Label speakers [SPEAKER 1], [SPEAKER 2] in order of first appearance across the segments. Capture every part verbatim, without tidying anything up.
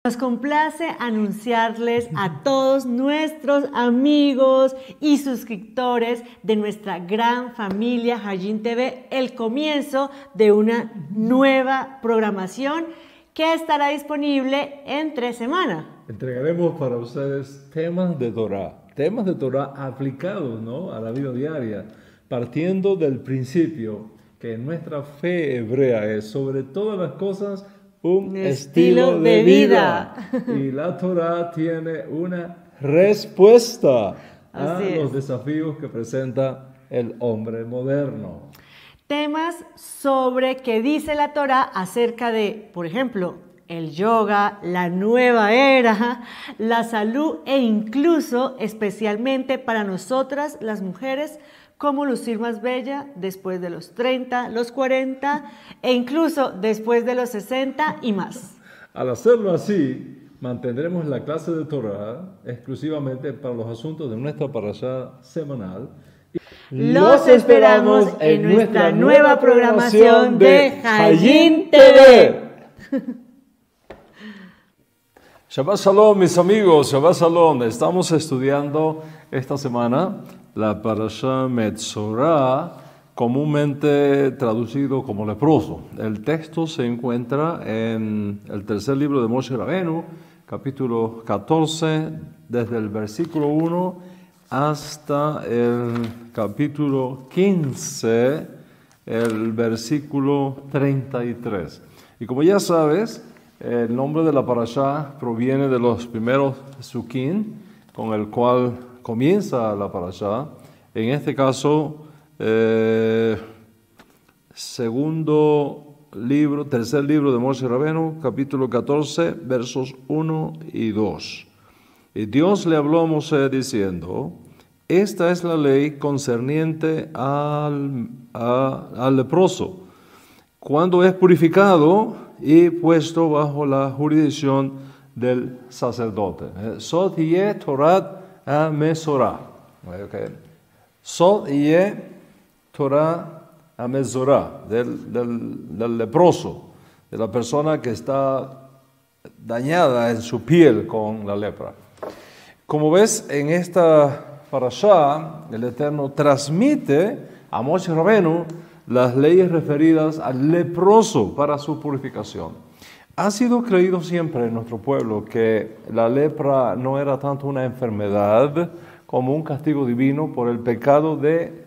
[SPEAKER 1] Nos complace anunciarles a todos nuestros amigos y suscriptores de nuestra gran familia Hayin T V el comienzo de una nueva programación que estará disponible en tres semanas.
[SPEAKER 2] Entregaremos para ustedes temas de Torah, temas de Torah aplicados, ¿no?, a la vida diaria, partiendo del principio que nuestra fe hebrea es sobre todas las cosas un estilo, estilo de, de vida. vida. Y la Torah tiene una respuesta Así a es. los desafíos que presenta el hombre moderno.
[SPEAKER 1] Temas sobre qué dice la Torah acerca de, por ejemplo, el yoga, la nueva era, la salud e incluso, especialmente para nosotras las mujeres, cómo lucir más bella después de los treinta, los cuarenta e incluso después de los sesenta y más.
[SPEAKER 2] Al hacerlo así, mantendremos la clase de Torah exclusivamente para los asuntos de nuestra parashá semanal.
[SPEAKER 1] Los esperamos en nuestra nueva programación de Hayin T V.
[SPEAKER 2] Shabbat Shalom, mis amigos, Shabbat Shalom. Estamos estudiando esta semana la parashá Metzorah, comúnmente traducido como leproso. El texto se encuentra en el tercer libro de Moshe Rabenu, capítulo catorce, desde el versículo uno hasta el capítulo quince, el versículo treinta y tres. Y como ya sabes, el nombre de la parashá proviene de los primeros Sukim, con el cual comienza la parashá. En este caso, eh, segundo libro, tercer libro de Moshe Rabenu, capítulo catorce, versos uno y dos. Y Dios le habló a Moshe diciendo: esta es la ley concerniente al, a, al leproso, cuando es purificado y puesto bajo la jurisdicción del sacerdote. Sod yeh Torat HaMesorah. Okay. Sod yeh Torah HaMesorah, del, del, del leproso, de la persona que está dañada en su piel con la lepra. Como ves, en esta parashá, el Eterno transmite a Moshe Rabenu las leyes referidas al leproso para su purificación. Ha sido creído siempre en nuestro pueblo que la lepra no era tanto una enfermedad como un castigo divino por el pecado de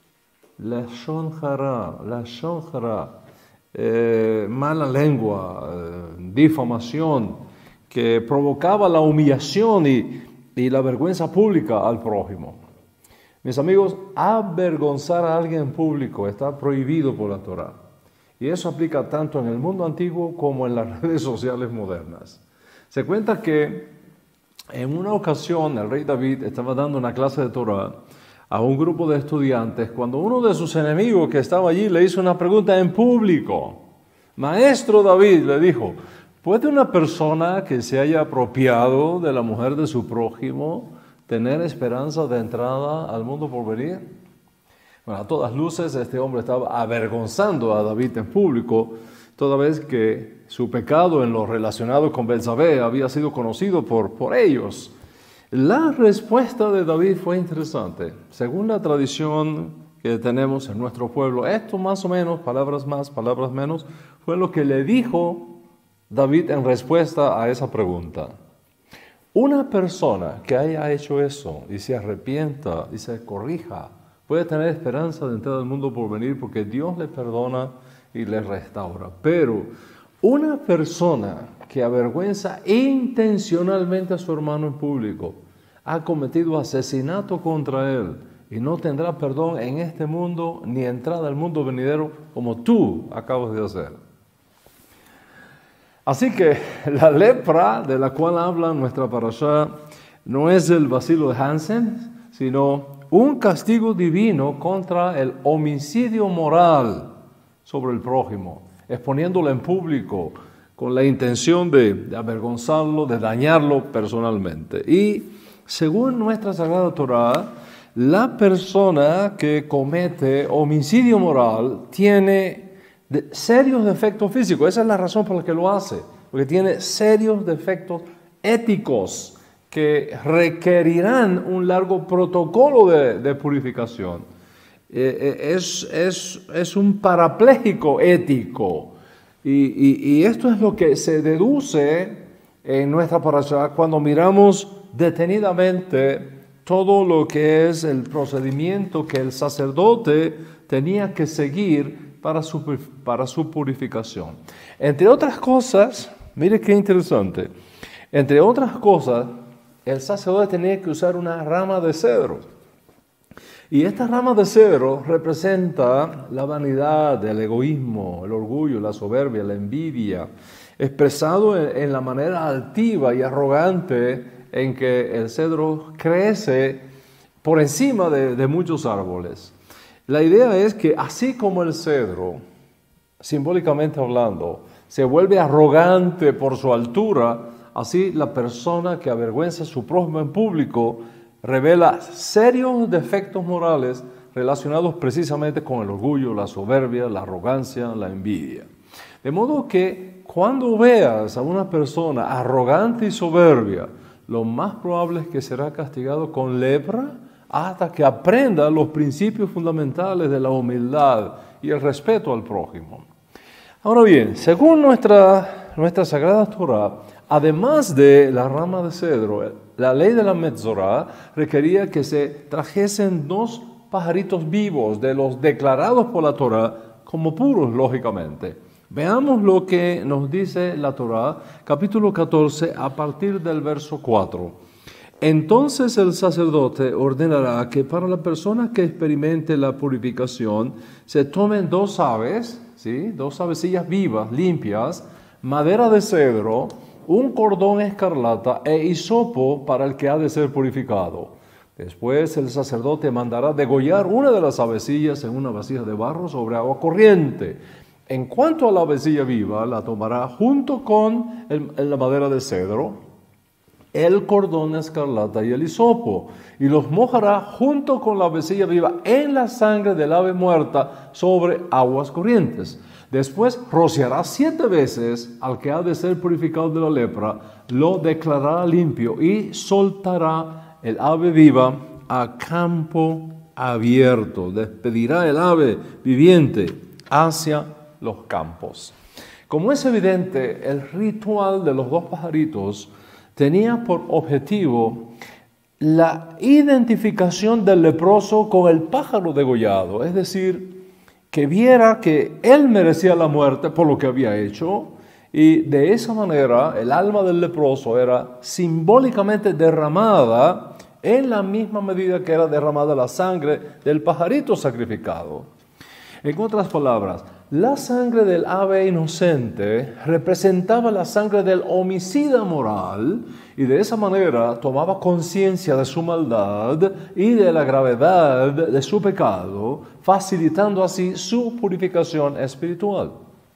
[SPEAKER 2] lashon hara, lashon hara, eh, mala lengua, eh, difamación, que provocaba la humillación y, y la vergüenza pública al prójimo. Mis amigos, avergonzar a alguien en público está prohibido por la Torah. Y eso aplica tanto en el mundo antiguo como en las redes sociales modernas. Se cuenta que en una ocasión el rey David estaba dando una clase de Torah a un grupo de estudiantes cuando uno de sus enemigos que estaba allí le hizo una pregunta en público. Maestro David, le dijo, ¿puede una persona que se haya apropiado de la mujer de su prójimo tener esperanza de entrada al mundo por venir? Bueno, a todas luces este hombre estaba avergonzando a David en público, toda vez que su pecado en lo relacionado con Betsabé había sido conocido por, por ellos. La respuesta de David fue interesante. Según la tradición que tenemos en nuestro pueblo, esto más o menos, palabras más, palabras menos, fue lo que le dijo David en respuesta a esa pregunta. Una persona que haya hecho eso y se arrepienta y se corrija, puede tener esperanza de entrar al mundo por venir porque Dios le perdona y le restaura. Pero una persona que avergüenza intencionalmente a su hermano en público ha cometido asesinato contra él y no tendrá perdón en este mundo ni entrada al mundo venidero como tú acabas de hacer. Así que la lepra de la cual habla nuestra parashá no es el bacilo de Hansen, sino un castigo divino contra el homicidio moral sobre el prójimo, exponiéndolo en público con la intención de, de avergonzarlo, de dañarlo personalmente. Y según nuestra Sagrada Torah, la persona que comete homicidio moral tiene de serios defectos físicos. Esa es la razón por la que lo hace. porque tiene serios defectos éticos que requerirán un largo protocolo de, de purificación. Eh, es, es, es un parapléjico ético. Y, y, y esto es lo que se deduce en nuestra parashá cuando miramos detenidamente todo lo que es el procedimiento que el sacerdote tenía que seguir para su, para su purificación. Entre otras cosas, mire qué interesante, entre otras cosas, el sacerdote tenía que usar una rama de cedro. Y esta rama de cedro representa la vanidad, el egoísmo, el orgullo, la soberbia, la envidia, expresado en, en la manera altiva y arrogante en que el cedro crece por encima de, de muchos árboles. La idea es que así como el cedro, simbólicamente hablando, se vuelve arrogante por su altura, así la persona que avergüenza a su prójimo en público revela serios defectos morales relacionados precisamente con el orgullo, la soberbia, la arrogancia, la envidia. De modo que cuando veas a una persona arrogante y soberbia, lo más probable es que será castigado con lepra hasta que aprenda los principios fundamentales de la humildad y el respeto al prójimo. Ahora bien, según nuestra, nuestra Sagrada Torah, además de la rama de cedro, la ley de la Metzorá requería que se trajesen dos pajaritos vivos de los declarados por la Torah como puros, lógicamente. Veamos lo que nos dice la Torah, capítulo catorce, a partir del verso cuatro. Entonces el sacerdote ordenará que para la persona que experimente la purificación se tomen dos aves, ¿sí? Dos avecillas vivas, limpias, madera de cedro, un cordón escarlata e hisopo para el que ha de ser purificado. Después el sacerdote mandará degollar una de las avecillas en una vasija de barro sobre agua corriente. En cuanto a la avecilla viva, la tomará junto con el, la madera de cedro, el cordón escarlata y el hisopo, y los mojará junto con la avecilla viva en la sangre del ave muerta sobre aguas corrientes. Después rociará siete veces al que ha de ser purificado de la lepra, lo declarará limpio y soltará el ave viva a campo abierto. Despedirá el ave viviente hacia los campos. Como es evidente, el ritual de los dos pajaritos tenía por objetivo la identificación del leproso con el pájaro degollado, es decir, que viera que él merecía la muerte por lo que había hecho, y de esa manera el alma del leproso era simbólicamente derramada en la misma medida que era derramada la sangre del pajarito sacrificado. En otras palabras, la sangre del ave inocente representaba la sangre del homicida moral y de esa manera tomaba conciencia de su maldad y de la gravedad de su pecado, facilitando así su purificación espiritual.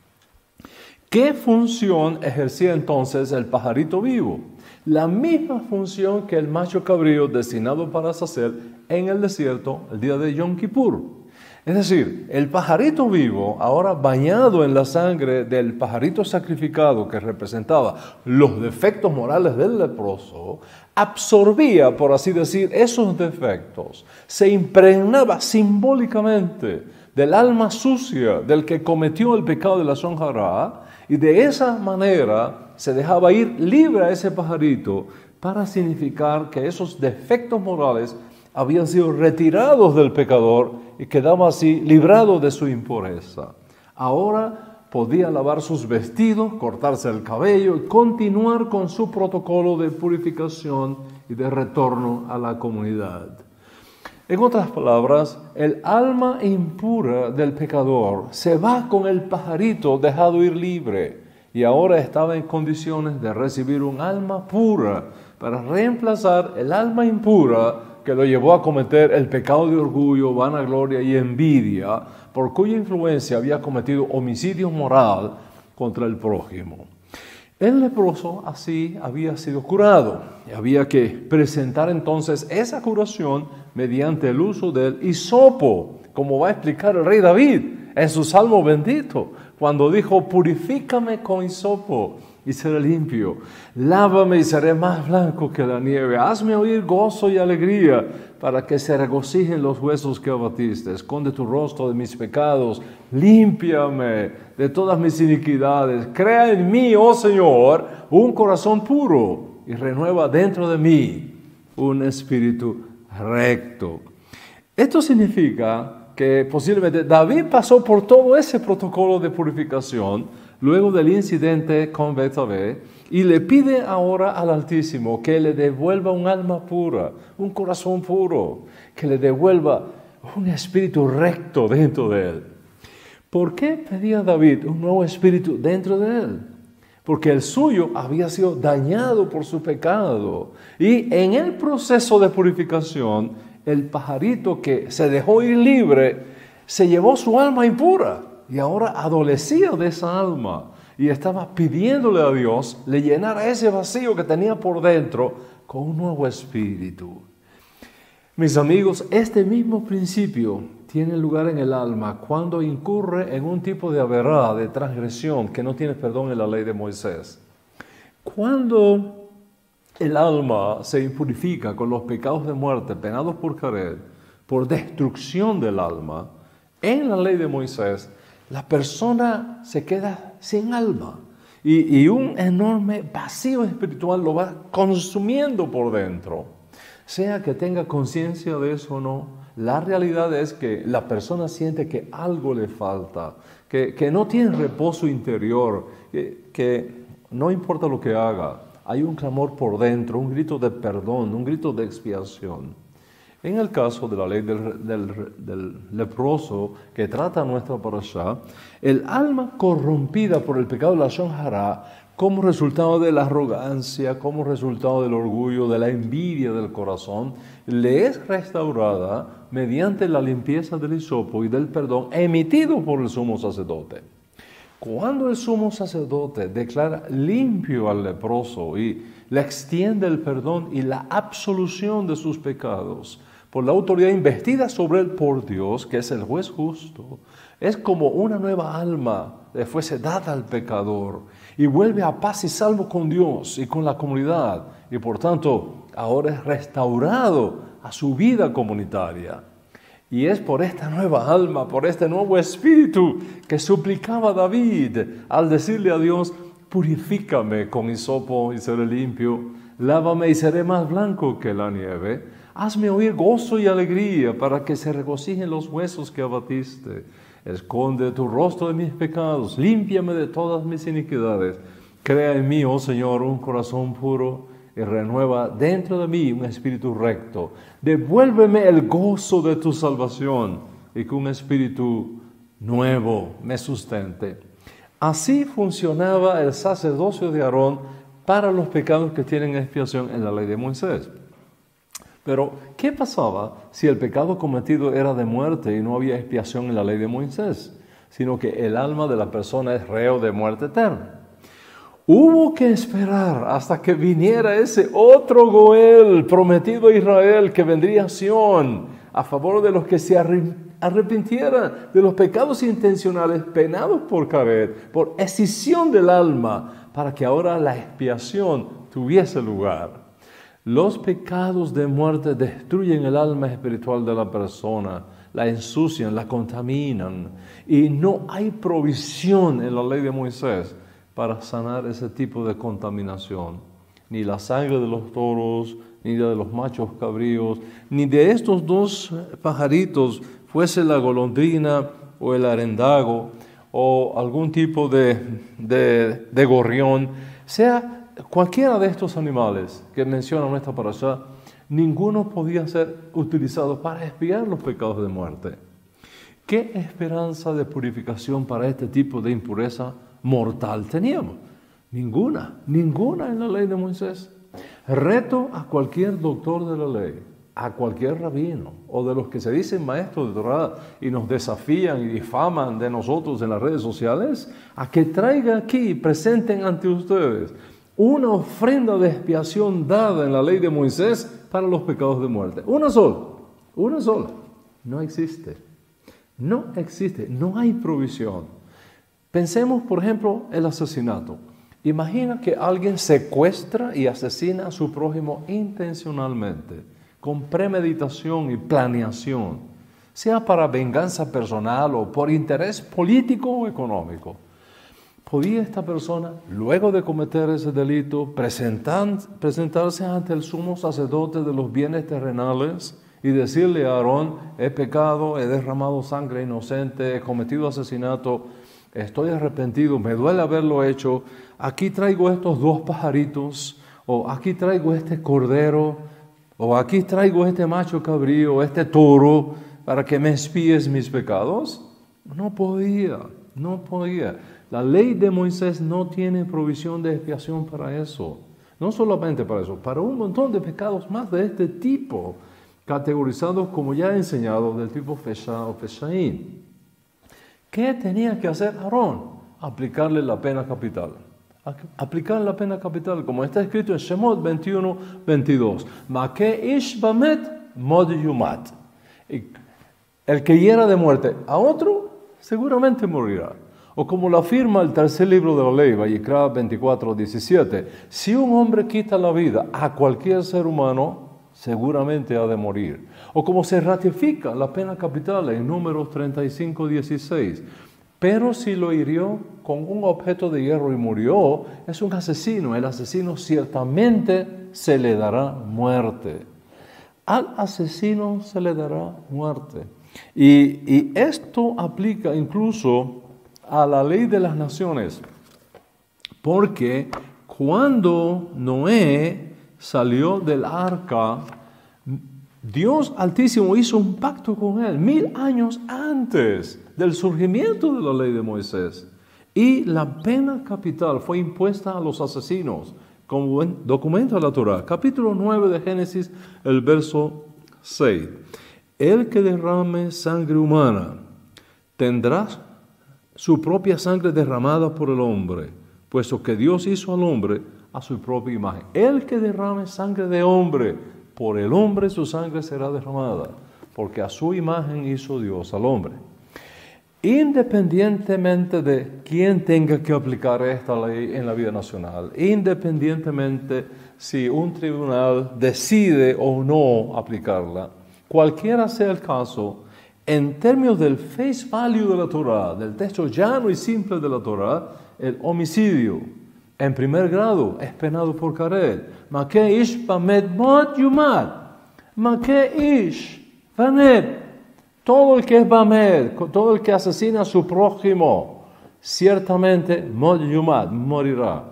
[SPEAKER 2] ¿Qué función ejercía entonces el pajarito vivo? La misma función que el macho cabrío destinado para sacer en el desierto el día de Yom Kippur. Es decir, el pajarito vivo, ahora bañado en la sangre del pajarito sacrificado que representaba los defectos morales del leproso, absorbía, por así decir, esos defectos, se impregnaba simbólicamente del alma sucia del que cometió el pecado de la Lashon Hará, y de esa manera se dejaba ir libre a ese pajarito para significar que esos defectos morales habían sido retirados del pecador y quedaba así librado de su impureza. Ahora podía lavar sus vestidos, cortarse el cabello y continuar con su protocolo de purificación y de retorno a la comunidad. En otras palabras, el alma impura del pecador se va con el pajarito dejado ir libre y ahora estaba en condiciones de recibir un alma pura para reemplazar el alma impura que lo llevó a cometer el pecado de orgullo, vanagloria y envidia, por cuya influencia había cometido homicidio moral contra el prójimo. El leproso así había sido curado y había que presentar entonces esa curación mediante el uso del hisopo, como va a explicar el rey David en su Salmo bendito, cuando dijo: purifícame con hisopo y seré limpio. Lávame y seré más blanco que la nieve. Hazme oír gozo y alegría para que se regocijen los huesos que abatiste. Esconde tu rostro de mis pecados. Límpiame de todas mis iniquidades. Crea en mí, oh Señor, un corazón puro y renueva dentro de mí un espíritu recto. Esto significa que posiblemente David pasó por todo ese protocolo de purificación luego del incidente con Betsabé y le pide ahora al Altísimo que le devuelva un alma pura, un corazón puro, que le devuelva un espíritu recto dentro de él. ¿Por qué pedía David un nuevo espíritu dentro de él? Porque el suyo había sido dañado por su pecado. Y en el proceso de purificación, el pajarito que se dejó ir libre se llevó su alma impura y ahora adolecía de esa alma y estaba pidiéndole a Dios le llenara ese vacío que tenía por dentro con un nuevo espíritu. Mis amigos, este mismo principio tiene lugar en el alma cuando incurre en un tipo de aberrada, de transgresión que no tiene perdón en la ley de Moisés. Cuando el alma se impurifica con los pecados de muerte, penados por Jared, por destrucción del alma, en la ley de Moisés, la persona se queda sin alma y, y un enorme vacío espiritual lo va consumiendo por dentro. Sea que tenga conciencia de eso o no, la realidad es que la persona siente que algo le falta, que, que no tiene reposo interior, que, que no importa lo que haga, hay un clamor por dentro, un grito de perdón, un grito de expiación. En el caso de la ley del, del, del leproso que trata nuestra parashá, el alma corrompida por el pecado de la Lashon Hará, como resultado de la arrogancia, como resultado del orgullo, de la envidia del corazón, le es restaurada mediante la limpieza del hisopo y del perdón emitido por el sumo sacerdote. Cuando el sumo sacerdote declara limpio al leproso y le extiende el perdón y la absolución de sus pecados por la autoridad investida sobre él por Dios, que es el juez justo, es como una nueva alma le fuese dada al pecador y vuelve a paz y salvo con Dios y con la comunidad y por tanto ahora es restaurado a su vida comunitaria. Y es por esta nueva alma, por este nuevo espíritu que suplicaba David al decirle a Dios, purifícame con hisopo y seré limpio, lávame y seré más blanco que la nieve, hazme oír gozo y alegría para que se regocijen los huesos que abatiste, esconde tu rostro de mis pecados, límpiame de todas mis iniquidades, crea en mí, oh Señor, un corazón puro y renueva dentro de mí un espíritu recto. Devuélveme el gozo de tu salvación y que un espíritu nuevo me sustente. Así funcionaba el sacerdocio de Aarón para los pecados que tienen expiación en la ley de Moisés. Pero, ¿qué pasaba si el pecado cometido era de muerte y no había expiación en la ley de Moisés, sino que el alma de la persona es reo de muerte eterna? Hubo que esperar hasta que viniera ese otro Goel prometido a Israel que vendría a Sión a favor de los que se arrepintieran de los pecados intencionales penados por Jared, por escisión del alma, para que ahora la expiación tuviese lugar. Los pecados de muerte destruyen el alma espiritual de la persona, la ensucian, la contaminan y no hay provisión en la ley de Moisés para sanar ese tipo de contaminación. Ni la sangre de los toros, ni de los machos cabríos, ni de estos dos pajaritos, fuese la golondrina o el arendago, o algún tipo de, de, de gorrión, sea cualquiera de estos animales que menciona nuestra parashá, ninguno podía ser utilizado para expiar los pecados de muerte. ¿Qué esperanza de purificación para este tipo de impureza mortal teníamos? Ninguna, ninguna en la ley de Moisés. Reto a cualquier doctor de la ley, a cualquier rabino o de los que se dicen maestros de Torah y nos desafían y difaman de nosotros en las redes sociales, a que traiga aquí y presenten ante ustedes una ofrenda de expiación dada en la ley de Moisés para los pecados de muerte. Una sola, una sola. No existe. No existe. No hay provisión. Pensemos, por ejemplo, el asesinato. Imagina que alguien secuestra y asesina a su prójimo intencionalmente, con premeditación y planeación, sea para venganza personal o por interés político o económico. ¿Podía esta persona, luego de cometer ese delito, presentar, presentarse ante el sumo sacerdote de los bienes terrenales y decirle a Aarón: he pecado, he derramado sangre inocente, he cometido asesinato, estoy arrepentido, me duele haberlo hecho, aquí traigo estos dos pajaritos, o aquí traigo este cordero, o aquí traigo este macho cabrío, este toro, para que me expies mis pecados? No podía, no podía. La ley de Moisés no tiene provisión de expiación para eso. No solamente para eso, para un montón de pecados más de este tipo, categorizados, como ya he enseñado, del tipo Fesha o Feshaín. ¿Qué tenía que hacer Aarón? Aplicarle la pena capital. Aplicar la pena capital, como está escrito en Shemot veintiuno, veintidós. Make ish bamet mod yumat. El que hiera de muerte a otro, seguramente morirá. O como lo afirma el tercer libro de la ley, Vayikra veinticuatro, diecisiete, si un hombre quita la vida a cualquier ser humano, seguramente ha de morir. O como se ratifica la pena capital en Números treinta y cinco, dieciséis, pero si lo hirió con un objeto de hierro y murió, es un asesino. El asesino ciertamente se le dará muerte. Al asesino se le dará muerte. Y, y esto aplica incluso a la ley de las naciones, porque cuando Noé salió del arca, Dios Altísimo hizo un pacto con él mil años antes del surgimiento de la ley de Moisés, y la pena capital fue impuesta a los asesinos, como documento de la Torá. Capítulo nueve de Génesis, el verso seis. El que derrame sangre humana tendrá su propia sangre derramada por el hombre, puesto que Dios hizo al hombre a su propia imagen. El que derrame sangre de hombre, por el hombre su sangre será derramada, porque a su imagen hizo Dios al hombre. Independientemente de quién tenga que aplicar esta ley en la vida nacional, independientemente si un tribunal decide o no aplicarla, cualquiera sea el caso, en términos del face value de la Torá, del texto llano y simple de la Torá, el homicidio en primer grado es penado por caret. Make ish bamed mod yumat. Make ish bamed. Todo el que es bamed, todo el que asesina a su prójimo, ciertamente mod yumat, morirá.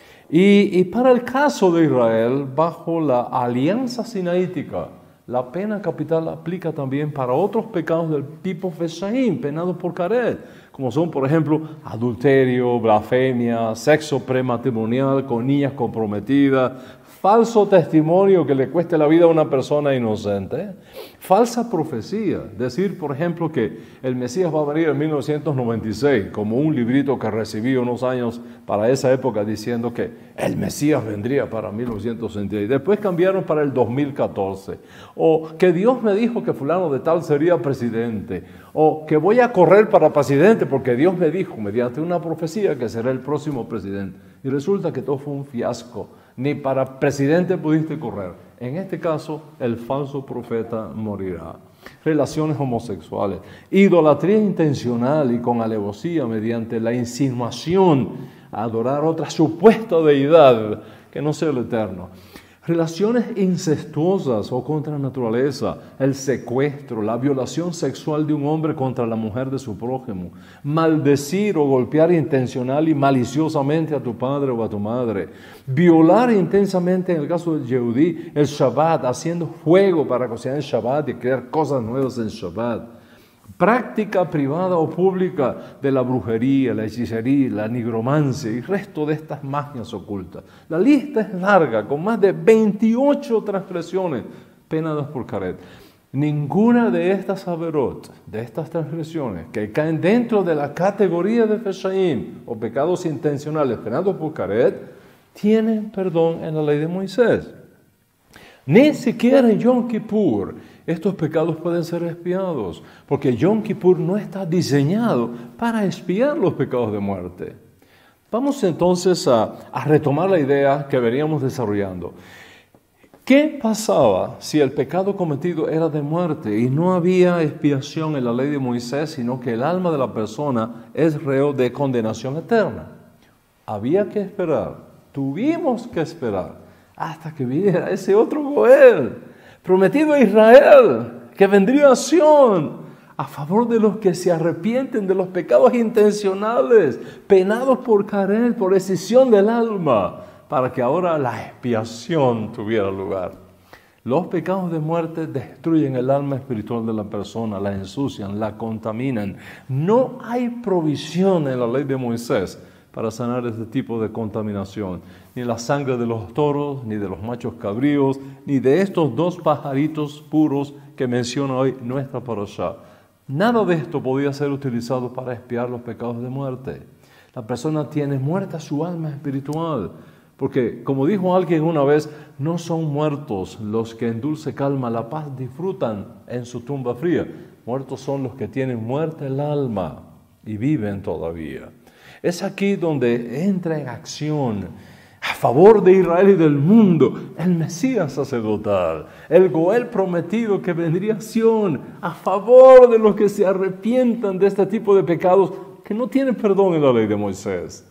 [SPEAKER 2] Y, y para el caso de Israel, bajo la alianza sinaítica, la pena capital aplica también para otros pecados del tipo Feshaín, penados por caret, como son, por ejemplo, adulterio, blasfemia, sexo prematrimonial con niñas comprometidas, falso testimonio que le cueste la vida a una persona inocente, falsa profecía, decir, por ejemplo, que el Mesías va a venir en mil novecientos noventa y seis, como un librito que recibí unos años para esa época diciendo que el Mesías vendría para mil novecientos sesenta y seis, después cambiaron para el dos mil catorce, o que Dios me dijo que fulano de tal sería presidente, o que voy a correr para presidente porque Dios me dijo mediante una profecía que será el próximo presidente, y resulta que todo fue un fiasco. Ni para presidente pudiste correr. En este caso, el falso profeta morirá. Relaciones homosexuales, idolatría intencional y con alevosía mediante la insinuación a adorar otra supuesta deidad que no sea el Eterno. Relaciones incestuosas o contra la naturaleza, el secuestro, la violación sexual de un hombre contra la mujer de su prójimo, maldecir o golpear intencional y maliciosamente a tu padre o a tu madre, violar intensamente, en el caso del Yehudí, el Shabbat, haciendo fuego para cocinar el Shabbat y crear cosas nuevas en Shabbat. Práctica privada o pública de la brujería, la hechicería, la nigromancia y resto de estas magias ocultas. La lista es larga, con más de veintiocho transgresiones penadas por caret. Ninguna de estas averot, de estas transgresiones que caen dentro de la categoría de Feshaim o pecados intencionales penados por caret, tienen perdón en la ley de Moisés. Ni siquiera en Yom Kippur estos pecados pueden ser expiados, porque Yom Kippur no está diseñado para expiar los pecados de muerte. Vamos entonces a, a retomar la idea que veníamos desarrollando. ¿Qué pasaba si el pecado cometido era de muerte y no había expiación en la ley de Moisés, sino que el alma de la persona es reo de condenación eterna? Había que esperar, tuvimos que esperar hasta que viniera ese otro Goel, prometido a Israel, que vendría a Sión, a favor de los que se arrepienten de los pecados intencionales, penados por caer, por decisión del alma, para que ahora la expiación tuviera lugar. Los pecados de muerte destruyen el alma espiritual de la persona, la ensucian, la contaminan. No hay provisión en la ley de Moisés para sanar este tipo de contaminación. Ni la sangre de los toros, ni de los machos cabríos, ni de estos dos pajaritos puros que menciona hoy nuestra parashá. Nada de esto podía ser utilizado para expiar los pecados de muerte. La persona tiene muerta su alma espiritual. Porque, como dijo alguien una vez, no son muertos los que en dulce calma la paz disfrutan en su tumba fría. Muertos son los que tienen muerta el alma y viven todavía. Es aquí donde entra en acción, a favor de Israel y del mundo, el Mesías sacerdotal, el Goel prometido que vendría a Sión, a favor de los que se arrepientan de este tipo de pecados que no tienen perdón en la ley de Moisés.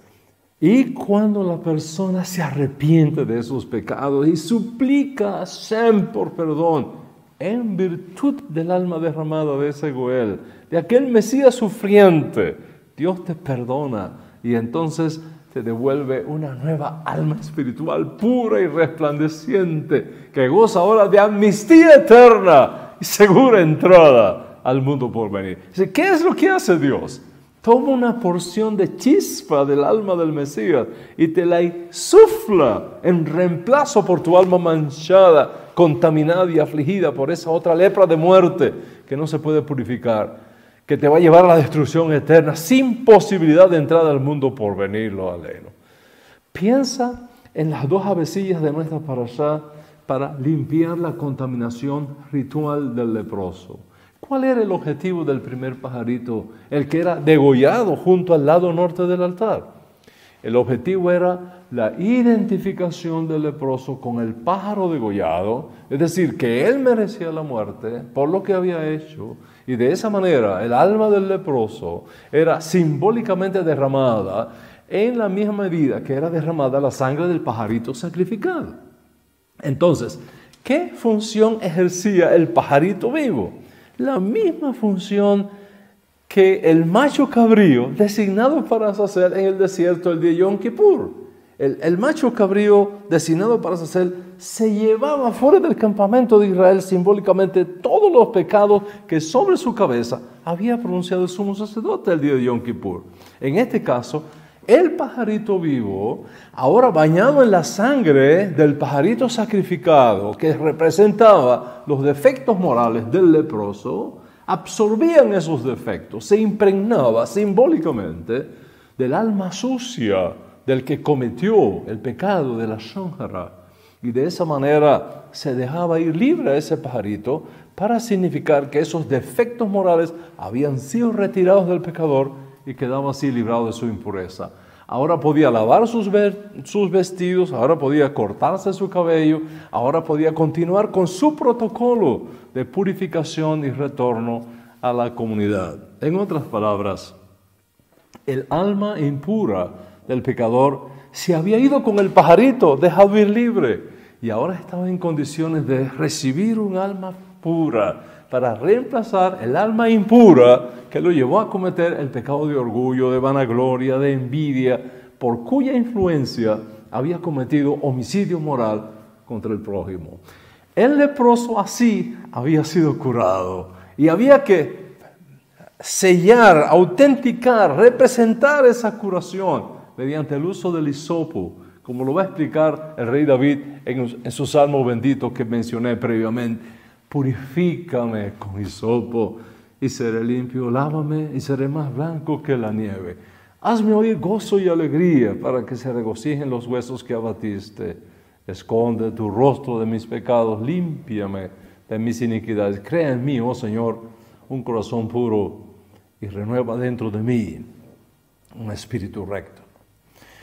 [SPEAKER 2] Y cuando la persona se arrepiente de esos pecados y suplica a Hashem por perdón, en virtud del alma derramada de ese Goel, de aquel Mesías sufriente, Dios te perdona y entonces te devuelve una nueva alma espiritual pura y resplandeciente, que goza ahora de amnistía eterna y segura entrada al mundo por venir. ¿Qué es lo que hace Dios? Toma una porción de chispa del alma del Mesías y te la insufla en reemplazo por tu alma manchada, contaminada y afligida por esa otra lepra de muerte que no se puede purificar, que te va a llevar a la destrucción eterna sin posibilidad de entrada al mundo por venir, lo aleno. Piensa en las dos avecillas de nuestra parashá para limpiar la contaminación ritual del leproso. ¿Cuál era el objetivo del primer pajarito, el que era degollado junto al lado norte del altar? El objetivo era la identificación del leproso con el pájaro degollado, es decir, que él merecía la muerte por lo que había hecho, y de esa manera el alma del leproso era simbólicamente derramada en la misma medida que era derramada la sangre del pajarito sacrificado. Entonces, ¿qué función ejercía el pajarito vivo? La misma función que el macho cabrío designado para hacer en el desierto el día de Yom Kippur. El, el macho cabrío designado para hacer se llevaba fuera del campamento de Israel simbólicamente todos los pecados que sobre su cabeza había pronunciado el sumo sacerdote el día de Yom Kippur. En este caso, el pajarito vivo, ahora bañado en la sangre del pajarito sacrificado, que representaba los defectos morales del leproso, absorbían esos defectos, se impregnaba simbólicamente del alma sucia del que cometió el pecado de la Lashon Hara. Y de esa manera se dejaba ir libre a ese pajarito para significar que esos defectos morales habían sido retirados del pecador y quedaba así librado de su impureza. Ahora podía lavar sus, sus vestidos, ahora podía cortarse su cabello, ahora podía continuar con su protocolo de purificación y retorno a la comunidad. En otras palabras, el alma impura del pecador se había ido con el pajarito, dejado ir libre, y ahora estaba en condiciones de recibir un alma pura para reemplazar el alma impura que lo llevó a cometer el pecado de orgullo, de vanagloria, de envidia, por cuya influencia había cometido homicidio moral contra el prójimo. El leproso así había sido curado y había que sellar, autenticar, representar esa curación mediante el uso del hisopo, como lo va a explicar el rey David en, en su salmo bendito que mencioné previamente. Purifícame con hisopo y seré limpio, lávame y seré más blanco que la nieve. Hazme oír gozo y alegría para que se regocijen los huesos que abatiste. Esconde tu rostro de mis pecados, límpiame de mis iniquidades. Crea en mí, oh Señor, un corazón puro y renueva dentro de mí un espíritu recto.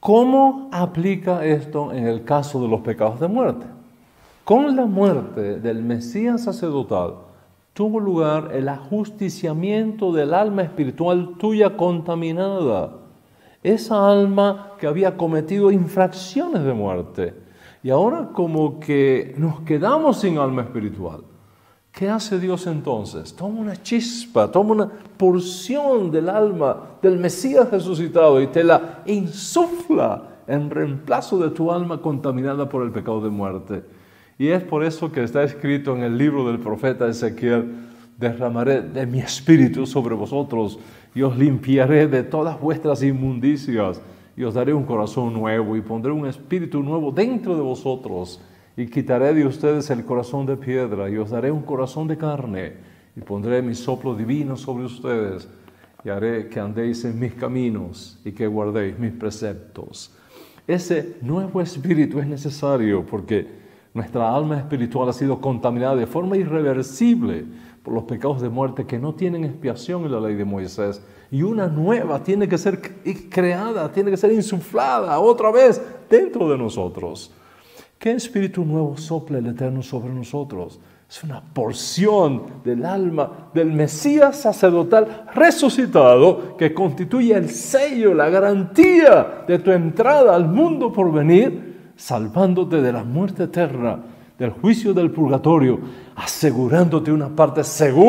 [SPEAKER 2] ¿Cómo aplica esto en el caso de los pecados de muerte? Con la muerte del Mesías sacerdotal tuvo lugar el ajusticiamiento del alma espiritual tuya contaminada. Esa alma que había cometido infracciones de muerte. Y ahora como que nos quedamos sin alma espiritual. ¿Qué hace Dios entonces? Toma una chispa, toma una porción del alma del Mesías resucitado y te la insufla en reemplazo de tu alma contaminada por el pecado de muerte. Y es por eso que está escrito en el libro del profeta Ezequiel: derramaré de mi espíritu sobre vosotros y os limpiaré de todas vuestras inmundicias y os daré un corazón nuevo y pondré un espíritu nuevo dentro de vosotros. Y quitaré de ustedes el corazón de piedra y os daré un corazón de carne y pondré mi soplo divino sobre ustedes y haré que andéis en mis caminos y que guardéis mis preceptos. Ese nuevo espíritu es necesario porque nuestra alma espiritual ha sido contaminada de forma irreversible por los pecados de muerte que no tienen expiación en la ley de Moisés. Y una nueva tiene que ser creada, tiene que ser insuflada otra vez dentro de nosotros. ¿Qué espíritu nuevo sopla el Eterno sobre nosotros? Es una porción del alma del Mesías sacerdotal resucitado que constituye el sello, la garantía de tu entrada al mundo por venir, salvándote de la muerte eterna, del juicio del purgatorio, asegurándote una parte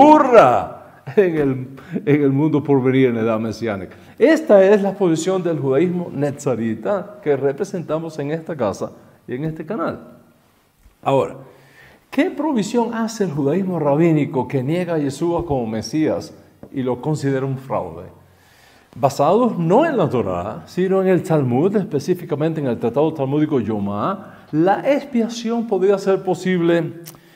[SPEAKER 2] segura en el, en el mundo por venir en la edad mesiánica. Esta es la posición del judaísmo netzarita que representamos en esta casa y en este canal. Ahora, ¿qué provisión hace el judaísmo rabínico que niega a Yeshua como Mesías y lo considera un fraude? Basados no en la Torá, sino en el Talmud, específicamente en el tratado talmúdico Yomá, la expiación podría ser posible,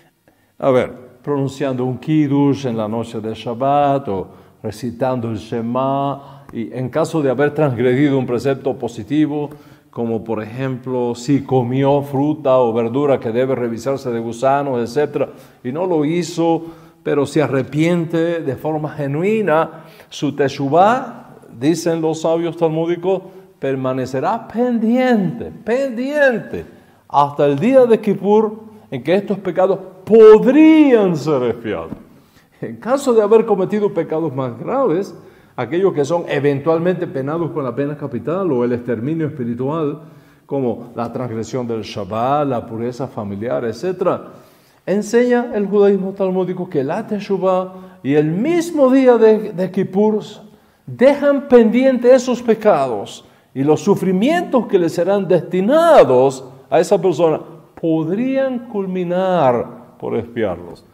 [SPEAKER 2] a ver, pronunciando un kiddush en la noche de Shabbat o recitando el Shema, y en caso de haber transgredido un precepto positivo, como por ejemplo si comió fruta o verdura que debe revisarse de gusanos, etcétera, y no lo hizo, pero se arrepiente de forma genuina, su teshuvá, dicen los sabios talmúdicos, permanecerá pendiente, pendiente, hasta el día de Kippur, en que estos pecados podrían ser expiados. En caso de haber cometido pecados más graves, aquellos que son eventualmente penados con la pena capital o el exterminio espiritual, como la transgresión del Shabbat, la pureza familiar, etcétera, enseña el judaísmo talmúdico que la teshuvá y el mismo día de, de Kippur dejan pendientes esos pecados y los sufrimientos que le serán destinados a esa persona podrían culminar por expiarlos.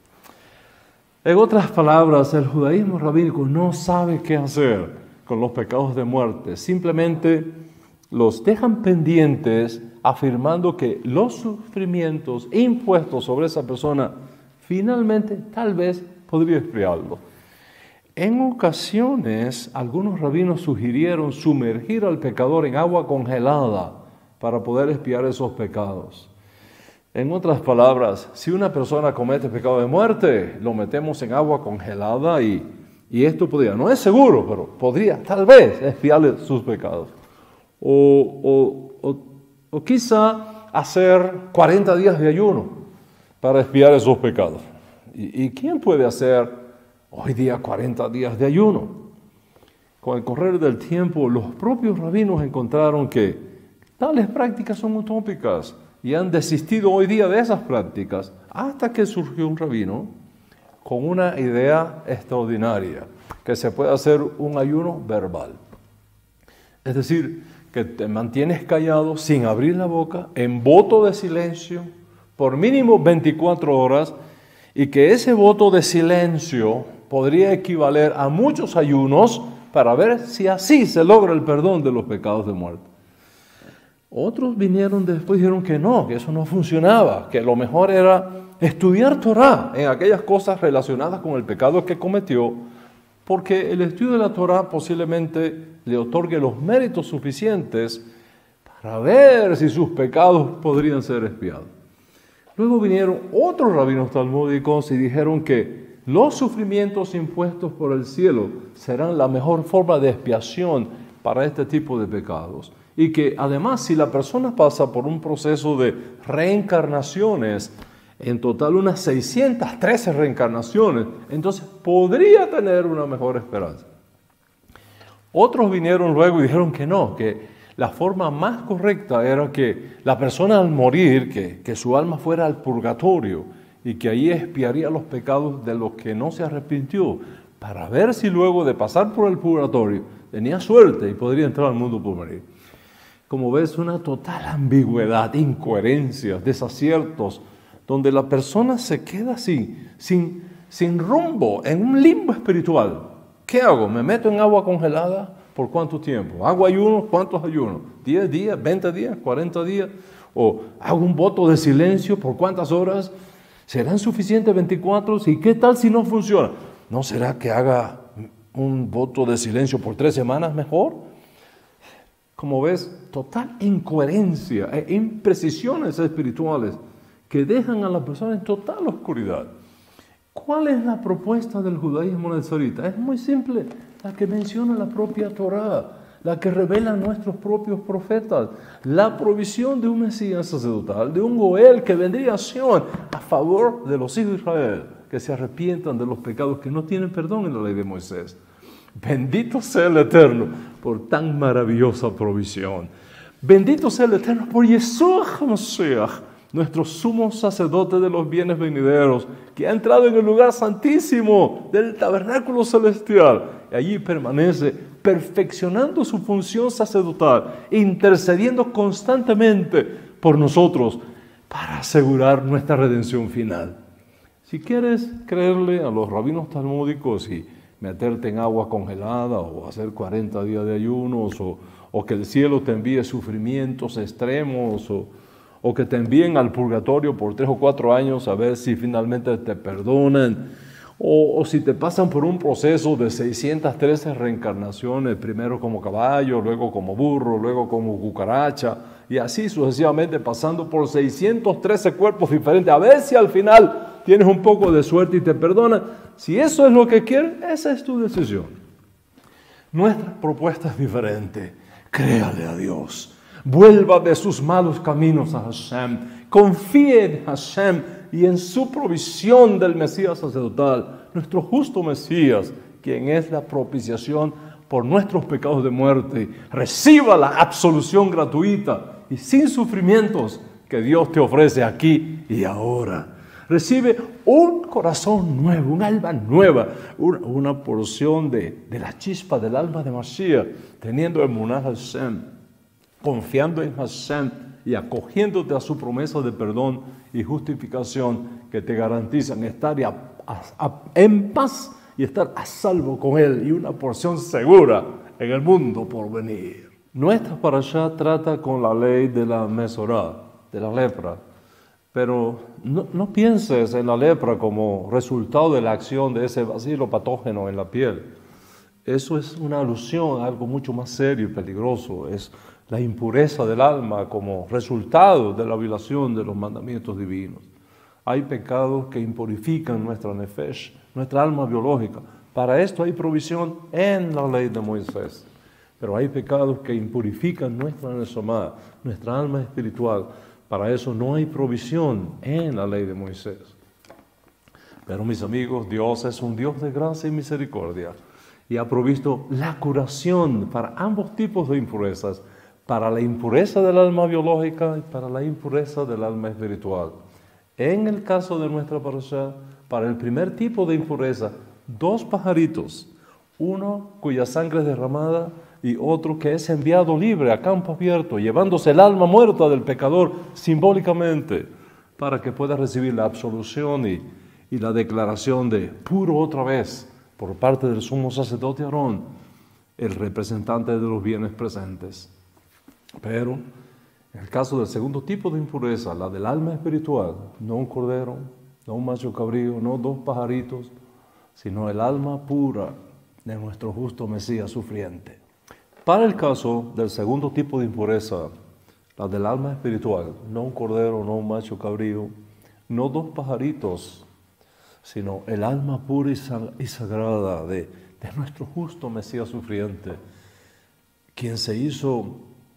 [SPEAKER 2] En otras palabras, el judaísmo rabínico no sabe qué hacer con los pecados de muerte. Simplemente los dejan pendientes afirmando que los sufrimientos impuestos sobre esa persona finalmente tal vez podría expiarlo. En ocasiones, algunos rabinos sugirieron sumergir al pecador en agua congelada para poder expiar esos pecados. En otras palabras, si una persona comete pecado de muerte, lo metemos en agua congelada y, y esto podría, no es seguro, pero podría tal vez expiarle sus pecados. O, o, o, o quizá hacer cuarenta días de ayuno para expiar esos pecados. ¿Y, y quién puede hacer hoy día cuarenta días de ayuno? Con el correr del tiempo, los propios rabinos encontraron que tales prácticas son utópicas y han desistido hoy día de esas prácticas hasta que surgió un rabino con una idea extraordinaria, que se puede hacer un ayuno verbal. Es decir, que te mantienes callado sin abrir la boca, en voto de silencio, por mínimo veinticuatro horas, y que ese voto de silencio podría equivaler a muchos ayunos para ver si así se logra el perdón de los pecados de muerte. Otros vinieron después y dijeron que no, que eso no funcionaba, que lo mejor era estudiar Torá en aquellas cosas relacionadas con el pecado que cometió, porque el estudio de la Torá posiblemente le otorgue los méritos suficientes para ver si sus pecados podrían ser expiados. Luego vinieron otros rabinos talmúdicos y dijeron que los sufrimientos impuestos por el cielo serán la mejor forma de expiación para este tipo de pecados. Y que además, si la persona pasa por un proceso de reencarnaciones, en total unas seiscientas trece reencarnaciones, entonces podría tener una mejor esperanza. Otros vinieron luego y dijeron que no, que la forma más correcta era que la persona al morir, que, que su alma fuera al purgatorio y que ahí expiaría los pecados de los que no se arrepintió, para ver si luego de pasar por el purgatorio tenía suerte y podría entrar al mundo por morir. Como ves, una total ambigüedad, incoherencias, desaciertos, donde la persona se queda así, sin, sin rumbo, en un limbo espiritual. ¿Qué hago? ¿Me meto en agua congelada? ¿Por cuánto tiempo? ¿Hago ayunos? ¿Cuántos ayunos? ¿diez días? ¿veinte días? ¿cuarenta días? ¿O hago un voto de silencio? ¿Por cuántas horas? ¿Serán suficientes veinticuatro? ¿Y qué tal si no funciona? ¿No será que haga un voto de silencio por tres semanas mejor? Como ves, total incoherencia e imprecisiones espirituales que dejan a la persona en total oscuridad. ¿Cuál es la propuesta del judaísmo nazarita? Es muy simple, la que menciona la propia Torá, la que revela nuestros propios profetas, la provisión de un Mesías sacerdotal, de un Goel que vendría a Sion a favor de los hijos de Israel, que se arrepientan de los pecados que no tienen perdón en la ley de Moisés. Bendito sea el Eterno por tan maravillosa provisión. Bendito sea el Eterno por Yeshua HaMashiach, nuestro sumo sacerdote de los bienes venideros, que ha entrado en el lugar santísimo del tabernáculo celestial. Y allí permanece perfeccionando su función sacerdotal, intercediendo constantemente por nosotros para asegurar nuestra redención final. Si quieres creerle a los rabinos talmúdicos y meterte en agua congelada o hacer cuarenta días de ayunos o, o que el cielo te envíe sufrimientos extremos o, o que te envíen al purgatorio por tres o cuatro años a ver si finalmente te perdonan o, o si te pasan por un proceso de seiscientas trece reencarnaciones, primero como caballo, luego como burro, luego como cucaracha y así sucesivamente pasando por seiscientos trece cuerpos diferentes, a ver si al final tienes un poco de suerte y te perdonan. Si eso es lo que quieres, esa es tu decisión. Nuestra propuesta es diferente. Créale a Dios. Vuelva de sus malos caminos a Hashem. Confíe en Hashem y en su provisión del Mesías sacerdotal, nuestro justo Mesías, quien es la propiciación por nuestros pecados de muerte. Reciba la absolución gratuita y sin sufrimientos que Dios te ofrece aquí y ahora. Recibe un corazón nuevo, un alma nueva, una, una porción de, de la chispa del alma de Mashiach, teniendo emunah Hashem, confiando en Hashem y acogiéndote a su promesa de perdón y justificación que te garantizan estar a, a, a, en paz y estar a salvo con Él y una porción segura en el mundo por venir. Nuestra parashá trata con la ley de la mesorá, de la lepra. Pero no, no pienses en la lepra como resultado de la acción de ese bacilo patógeno en la piel. Eso es una alusión a algo mucho más serio y peligroso. Es la impureza del alma como resultado de la violación de los mandamientos divinos. Hay pecados que impurifican nuestra nefesh, nuestra alma biológica. Para esto hay provisión en la ley de Moisés. Pero hay pecados que impurifican nuestra neshama, nuestra alma espiritual. Para eso no hay provisión en la ley de Moisés. Pero mis amigos, Dios es un Dios de gracia y misericordia y ha provisto la curación para ambos tipos de impurezas, para la impureza del alma biológica y para la impureza del alma espiritual. En el caso de nuestra parashá, para el primer tipo de impureza, dos pajaritos, uno cuya sangre es derramada y otro que es enviado libre a campo abierto, llevándose el alma muerta del pecador simbólicamente, para que pueda recibir la absolución y, y la declaración de puro otra vez por parte del sumo sacerdote Aarón, el representante de los bienes presentes. Pero en el caso del segundo tipo de impureza, la del alma espiritual, no un cordero, no un macho cabrío, no dos pajaritos, sino el alma pura de nuestro justo Mesías sufriente. Para el caso del segundo tipo de impureza, la del alma espiritual, no un cordero, no un macho cabrío, no dos pajaritos, sino el alma pura y sagrada de, de nuestro justo Mesías sufriente, quien se hizo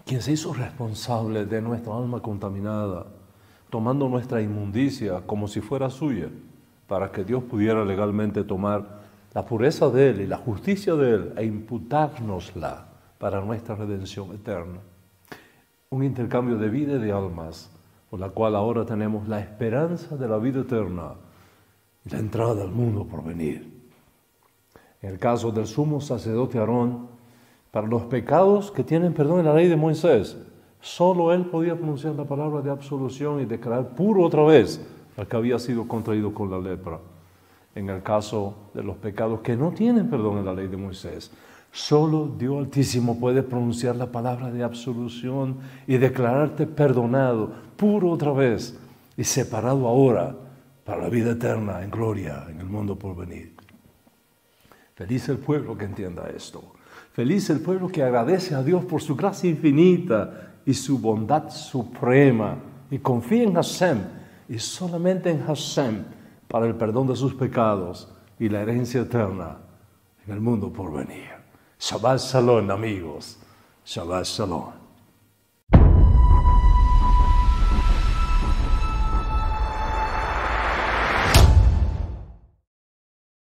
[SPEAKER 2] quien se hizo responsable de nuestra alma contaminada, tomando nuestra inmundicia como si fuera suya, para que Dios pudiera legalmente tomar la pureza de Él y la justicia de Él e imputárnosla para nuestra redención eterna. Un intercambio de vida y de almas, por la cual ahora tenemos la esperanza de la vida eterna y la entrada al mundo por venir. En el caso del sumo sacerdote Aarón, para los pecados que tienen perdón en la ley de Moisés, solo él podía pronunciar la palabra de absolución y declarar puro otra vez al que había sido contraído con la lepra. En el caso de los pecados que no tienen perdón en la ley de Moisés, solo Dios Altísimo puede pronunciar la palabra de absolución y declararte perdonado, puro otra vez y separado ahora para la vida eterna en gloria en el mundo por venir. Feliz el pueblo que entienda esto. Feliz el pueblo que agradece a Dios por su gracia infinita y su bondad suprema y confía en Hashem y solamente en Hashem para el perdón de sus pecados y la herencia eterna en el mundo por venir. Shabbat Shalom, amigos. Shabbat Shalom.